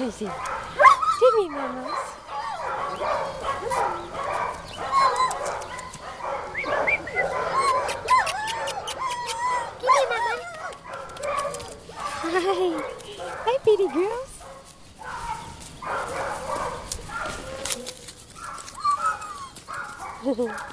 I see. Give me, mamas. Give me, mama. Hi. Hi, pretty girls.